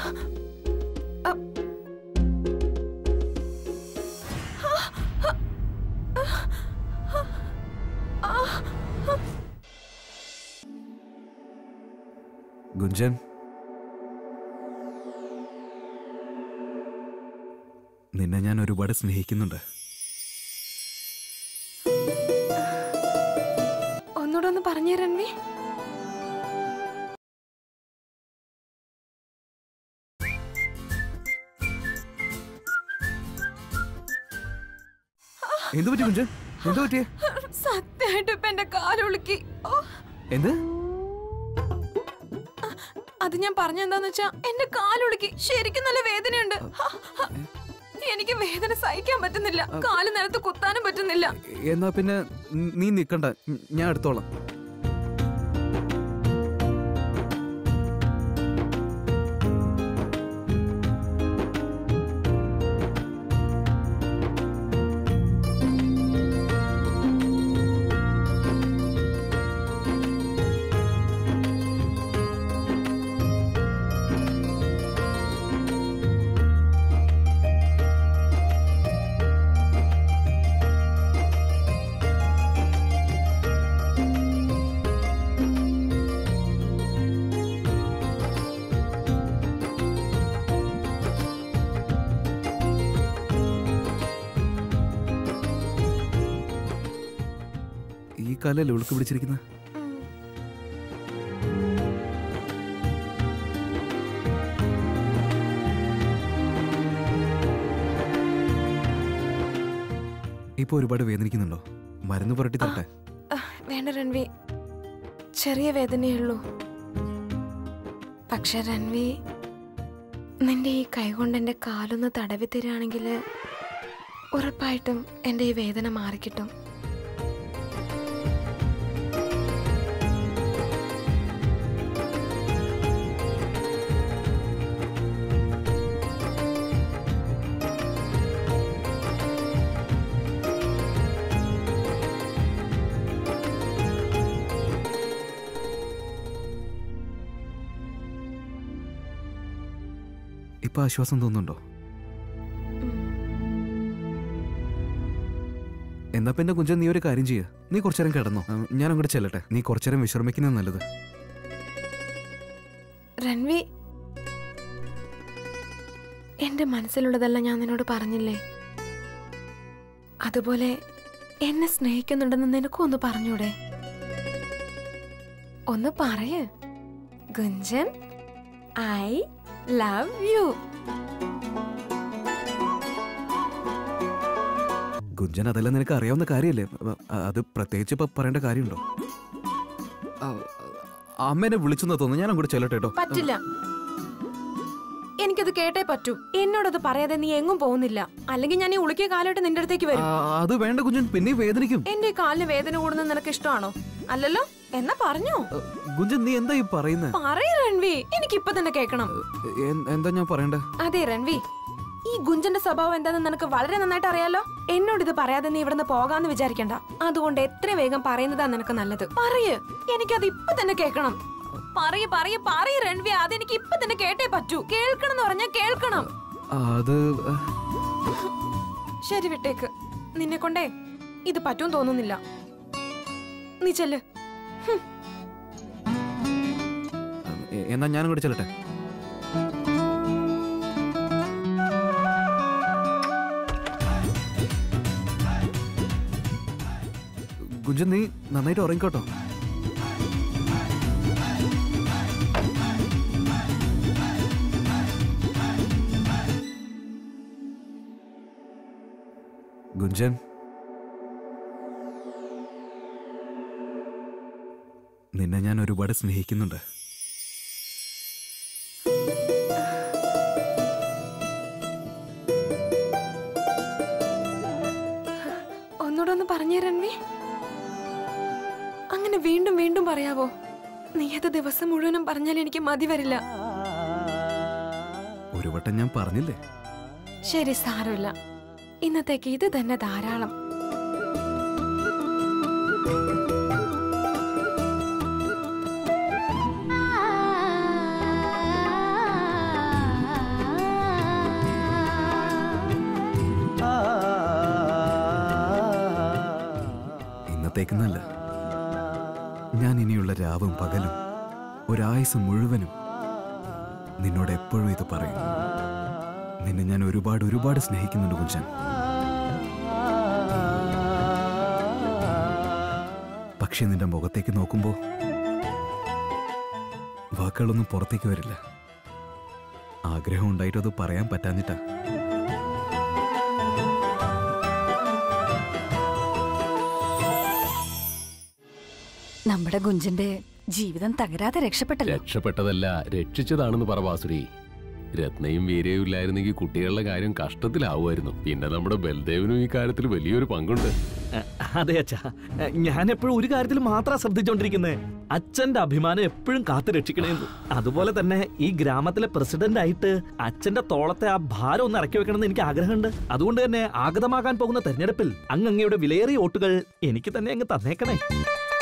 ഗുഞ്ചൻ, നിന്നെ ഞാൻ ഒരുപാട് സ്നേഹിക്കുന്നുണ്ട്. ഒന്നുകൂടെ ഒന്ന് പറഞ്ഞു രൺവി. എന്ത് പറ്റി കുഞ്ചൻ? എന്ത് പറ്റിയേ? സത്യമായിട്ട് ഇപ്പൊ എന്റെ കാലുളുക്കി. എന്ത്? അത് ഞാൻ പറഞ്ഞെന്താന്ന് വെച്ചാ എന്റെ കാലുളുക്കി. ശരിക്കും നല്ല വേദനയുണ്ട്. എനിക്ക് വേദന സഹിക്കാൻ പറ്റുന്നില്ല. കാല് നിലത്ത് കുത്താനും പറ്റുന്നില്ല. എന്നാ പിന്നെ നീ നിക്കണ്ട, ഞാൻ എടുത്തോളാം. ഈ കാലല്ലേ ഉളുക്ക് പിടിച്ചിരിക്കുന്നത്? ഇപ്പൊ ഒരുപാട് വേദനിക്കുന്നുണ്ടോ? മരുന്ന് പുരട്ടി തരട്ടെ? വേണ്ട രൺവി, ചെറിയ വേദനയുള്ളൂ. പക്ഷെ രൺവി, നിന്റെ ഈ കൈകൊണ്ട് എന്റെ കാലൊന്ന് തടവി തരികയാണെങ്കിൽ ഉറപ്പായിട്ടും എന്റെ ഈ വേദന മാറിക്കിട്ടും. ഇപ്പൊ ആശ്വാസം തോന്നുന്നുണ്ടോ? എന്നാ പിന്നെ കുഞ്ചൻ, നീ ഒരു കാര്യം ചെയ്യ, നീ കുറച്ചേരം കിടന്നോ, ഞാൻ അങ്ങോട്ട് ചെല്ലട്ടെ. നീ കുറച്ചേരം വിശ്രമിക്കുന്നത് നല്ലത്. രൺവി, എന്റെ മനസ്സിലുള്ളതെല്ലാം ഞാൻ നിന്നോട് പറഞ്ഞില്ലേ? അതുപോലെ എന്നെ സ്നേഹിക്കുന്നുണ്ടെന്ന് നിനക്കും ഒന്ന് പറഞ്ഞൂടെ? ഒന്ന് പറയ് Gunjan, I love you. Gunjan, അതെല്ലാം നിനക്ക് അറിയാവുന്ന കാര്യമല്ലേ? അത് പ്രത്യേകിച്ച് ഇപ്പൊ പറയേണ്ട കാര്യമുണ്ടോ? അമ്മേനെ വിളിച്ചെന്ന് തോന്നുന്നു, ഞാൻ അങ്ങോട്ട് ചെല്ലട്ടെ കേട്ടോ. പറ്റില്ല, എനിക്കത് കേട്ടേ പറ്റൂ. എന്നോടത് പറയാതെ നീ എങ്ങും പോകുന്നില്ല, അല്ലെങ്കിൽ ഞാൻ ഈ ഉളുക്കിയ കാലായിട്ട് നിന്റെ അടുത്തേക്ക് വരും. അത് വേണ്ട കുഞ്ചൻ, പിന്നെ വേദനിക്കും. എന്റെ കാലിന് വേദന കൂടുന്നത് നിനക്ക് ഇഷ്ടമാണോ? അല്ലല്ലോ, എന്നാ പറഞ്ഞോ. ഗുഞ്ചൻ, നീ എന്താ ഈ പറയുന്നത്? പറയ് രൺവി, എനിക്ക് ഇപ്പൊ തന്നെ കേൾക്കണം. എന്താ ഞാൻ പറയണ്ടേ? അതെ രൺവി, ഈ ഗുഞ്ചന്റെ സ്വഭാവം എന്താണെന്ന് നിനക്ക് വളരെ നന്നായിട്ട് അറിയാലോ. എന്നോട് ഇത് പറയാതെ നീ ഇവിടുന്ന് പോകാന്ന് വിചാരിക്കണ്ട. അതുകൊണ്ട് എത്ര വേഗം പറയുന്നതാ നിനക്ക് നല്ലത്. പറയ്, എനിക്കത് ഇപ്പൊ തന്നെ കേൾക്കണം. പറയ് രൺവി, അതെനിക്ക് ഇപ്പൊ തന്നെ കേട്ടേ പറ്റൂ. കേൾക്കണം എന്ന് പറഞ്ഞാ കേൾക്കണം. ശരി, വിട്ടേക്ക്. നിന്നെ കൊണ്ടേ ഇത് പറ്റും തോന്നുന്നില്ല. നീ ചെല്ല്. എന്നാ ഞാനും കൂടെ ചെല്ലട്ടെ. ഗുഞ്ചൻ, നീ നന്നായിട്ട് ഉറങ്ങിക്കോട്ടോ. ഗുഞ്ചൻ, നിന്നെ ഞാൻ ഒരുപാട് സ്നേഹിക്കുന്നുണ്ട്. ഒന്നുകൂടെ ഒന്ന് പറഞ്ഞേ രൺവി. അങ്ങനെ വീണ്ടും വീണ്ടും പറയാവോ? നീ അത് ദിവസം മുഴുവനും പറഞ്ഞാൽ എനിക്ക് മതി വരില്ല. ഒരു വട്ടം ഞാൻ പറഞ്ഞില്ലേ? ശരി, സാരമില്ല. ഇന്നത്തേക്ക് ഇത് തന്നെ ധാരാളം. ഇന്നത്തേക്കെന്നല്ല, ഞാൻ ഇനിയുള്ള രാവും പകലും ഒരായുസ് മുഴുവനും നിന്നോട് എപ്പോഴും ഇത് പറയും. നിന്നെ ഞാൻ ഒരുപാട് ഒരുപാട് സ്നേഹിക്കുന്നുണ്ട് കുഞ്ചൻ. പക്ഷെ നിന്റെ മുഖത്തേക്ക് നോക്കുമ്പോ വാക്കുകളൊന്നും പുറത്തേക്ക് വരില്ല. ആഗ്രഹം ഉണ്ടായിട്ടത് പറയാൻ പറ്റാഞ്ഞിട്ടാ. നമ്മുടെ ഗുഞ്ചന്റെ ജീവിതം തകരാതെ രക്ഷപ്പെട്ടല്ലോ. രക്ഷപ്പെട്ടതല്ല, രക്ഷിച്ചതാണെന്ന് പറ വാസുരി. രത്നയും വീരയും ഇല്ലായിരുന്നെങ്കിൽ കുട്ടികളുടെ കാര്യം കഷ്ടത്തിലാവുമായിരുന്നു. പിന്നെ നമ്മുടെ ബൽദേവിനും ഈ കാര്യത്തിൽ വലിയൊരു പങ്കുണ്ട്. അതെ അച്ഛാ, ഞാൻ എപ്പോഴും ഒരു കാര്യത്തിൽ മാത്രം ശ്രദ്ധിച്ചോണ്ടിരിക്കുന്നത്, അച്ഛന്റെ അഭിമാനം എപ്പോഴും കാത്തു രക്ഷിക്കണേന്ന്. അതുപോലെ തന്നെ ഈ ഗ്രാമത്തിലെ പ്രസിഡന്റ് ആയിട്ട് അച്ഛന്റെ തോളത്തെ ആ ഭാരം ഒന്ന് ഇറക്കി വെക്കണമെന്ന് എനിക്ക് ആഗ്രഹമുണ്ട്. അതുകൊണ്ട് തന്നെ ആഗതമാകാൻ പോകുന്ന തെരഞ്ഞെടുപ്പിൽ അങ്ങയുടെ വിലയേറിയ വോട്ടുകൾ എനിക്ക് തന്നെ അങ്ങ് തന്നേക്കണേ.